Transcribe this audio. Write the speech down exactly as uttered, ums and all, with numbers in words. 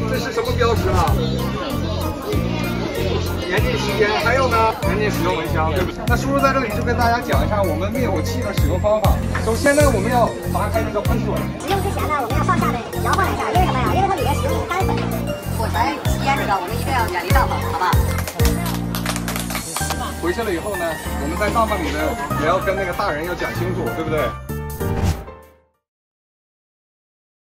这是什么标识啊？严禁吸烟，还有呢，严禁使用蚊香，对不对？那叔叔在这里就跟大家讲一下我们灭火器的使用方法。首先呢，我们要拔开这个喷嘴。 使用之前呢，我们要上下的摇晃一下，因为什么呀？因为它里面使用的是干粉。火柴吸烟这个，我们一定要远离帐篷，好吧？ 回去了以后呢，我们在帐篷里呢，也要跟那个大人要讲清楚，对不对？